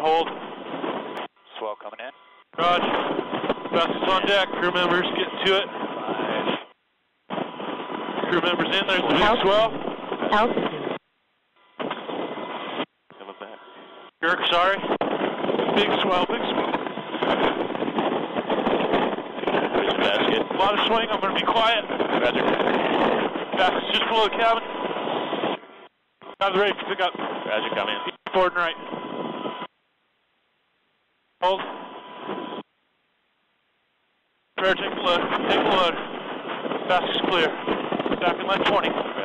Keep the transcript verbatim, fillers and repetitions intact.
hold. Swell coming in. Roger. Baskets on deck. Crew members getting to it. Five. Crew members in. There's the big Altitude. swell. Altitude. Coming back. Kirk, sorry. Big swell, big swell. There's a basket. A lot of swing. I'm going to be quiet. Roger. Baskets just below the cabin. Cabin's ready for pickup. Roger, come in. Forward and right. Hold. Prepare, take the load. Take the load. Basket's clear. Back in left twenty.